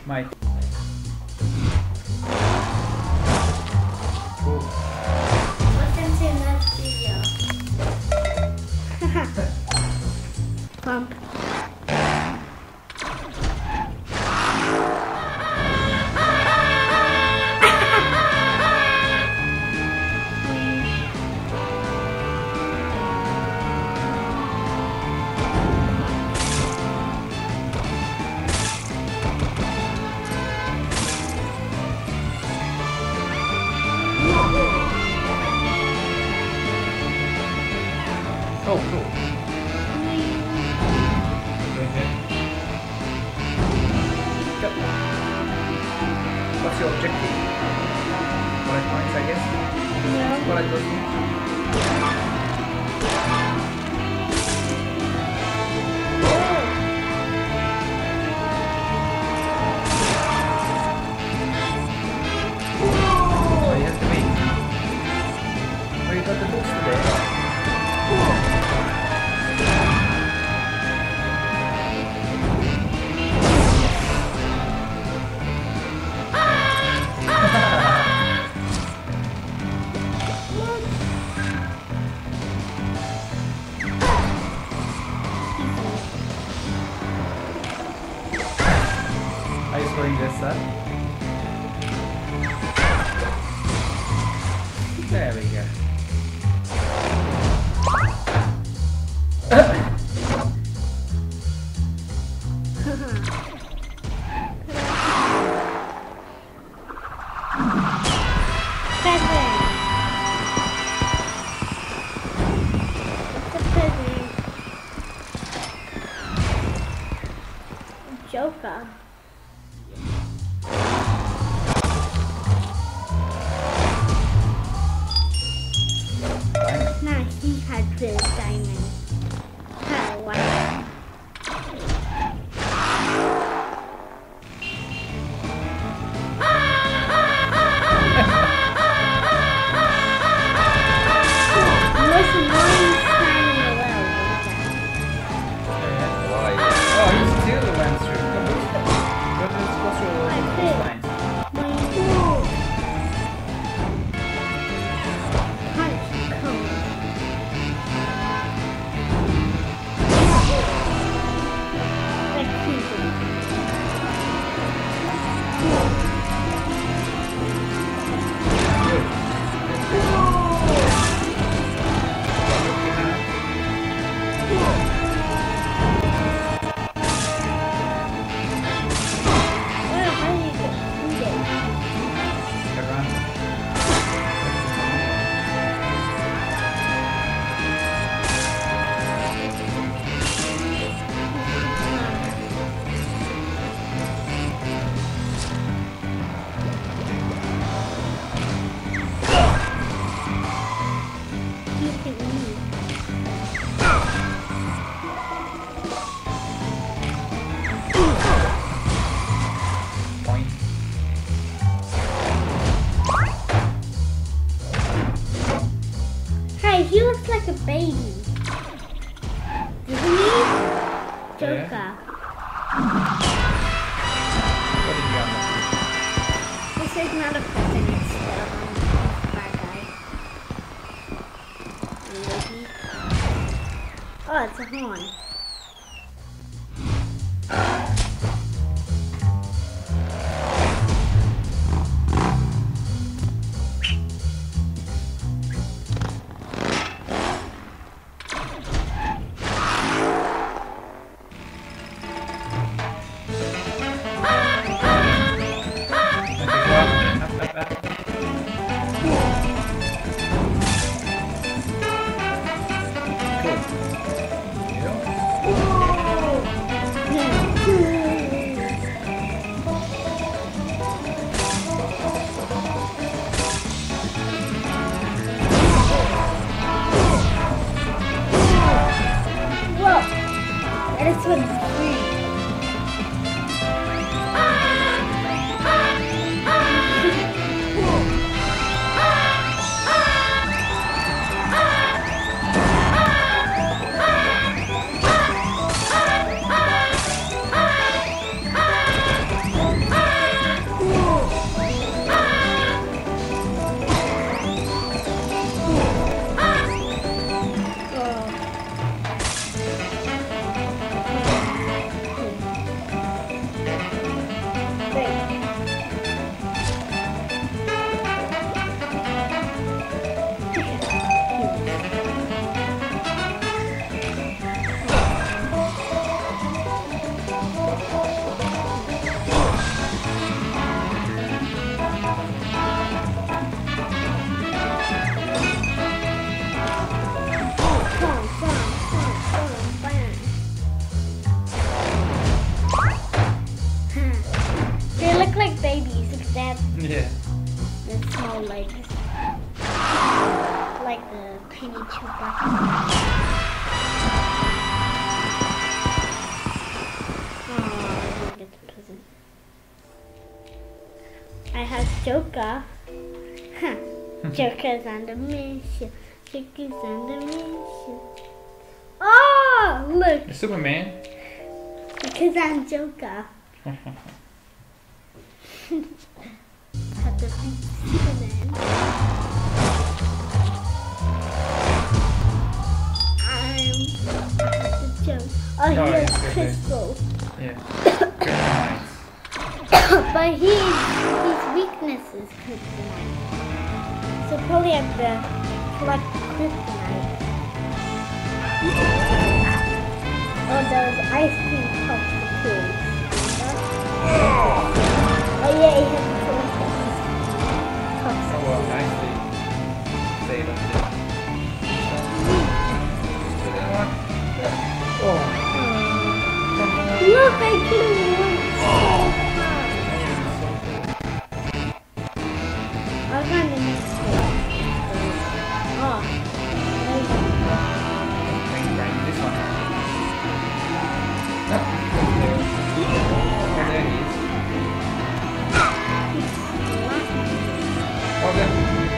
Mike. Cool. Welcome to another video. Pump. Oh, cool. Go ahead. Go. What's your objective? Collect points, I guess? No. Collect those points. Oh, you have to wait. Oh, you got the books today. Are you scoring this, sir? There we go. Joker. Diamond. Nice, he had the diamond. Oh, wow. Oh, you still went through. What is supposed to roll those lines? Point. Hey, he looks like a baby. Doesn't he? Joker. What did you have? This is not a present, it's a bad guy. Maybe. Oh, it's a horn. Cool. They have Yeah. the small legs. Like the tiny Chewbacca. Oh, I didn't get the present. I have Joker. Huh. Joker's on the mission. Joker's on the mission. Oh, look. It's Superman. Because I'm Joker. Have to be Superman. I'm the joke. Oh, No, here's it's okay. Crystal. Yeah. Kryptonite. But his weakness is kryptonite. So probably have to collect kryptonite. Oh, those ice cream cups for kids. Oh yeah, he has to collect the ice cream cups. Oh, well, nicely. Save it. Oh. Look, I can run so fast. I'll find the next one. Oh. This one. Oh, there he is. Oh, there.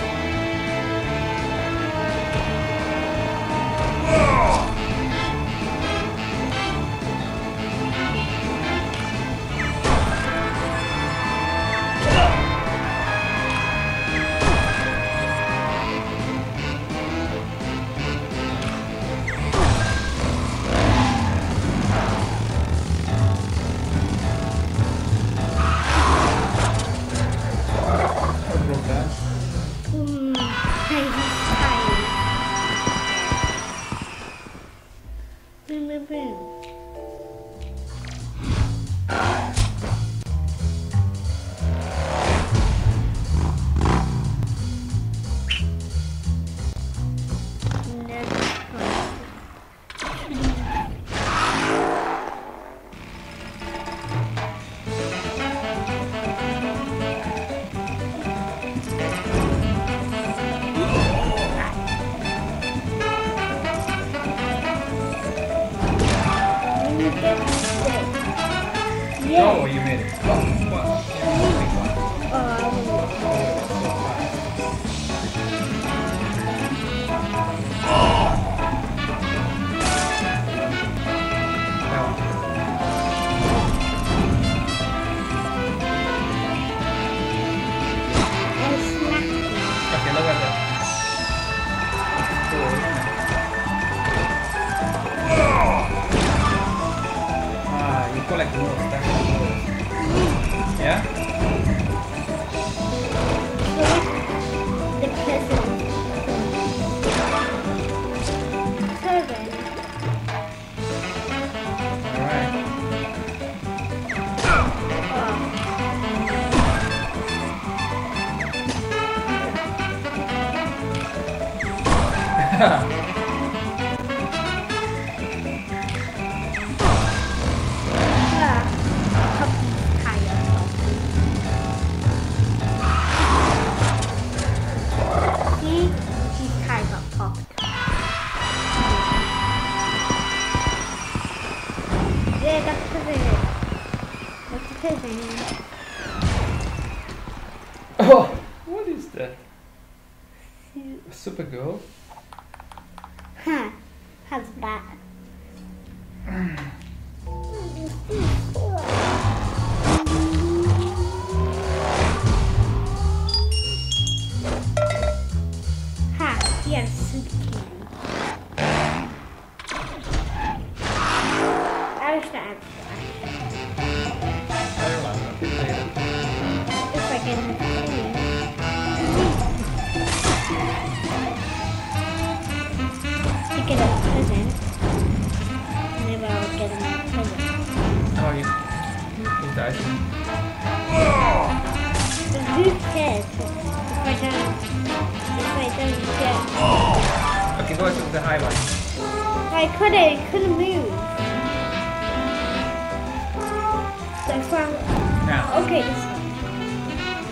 Oh, you made it. Oh, what? Okay, look at that. That's cool, isn't it? Ah, you collect rules. That's the rules. Yeah? The present. Servant. Alright. Puppy's tired. See? He's tired of puppy. Yeah, that's the present. That's the present. Oh, what is that? A Supergirl? Huh. How's that? Ha, he has soup can. I wish that I don't know. if I get his to get a present. Maybe I'll get him a present. Oh, he died. But who cares if I don't get? Okay, go to the high one. I couldn't move. So I found. Now. Okay, this one.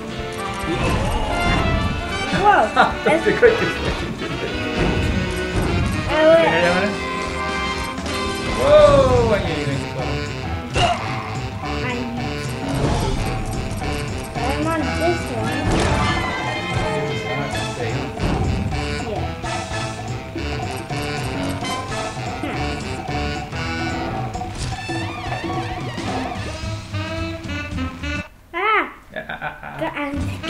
Wow. Det går inte Ska jag göra det? Wow, vad grejer inte kvar. I'm on this one. Yeah. Ah! Ja, Got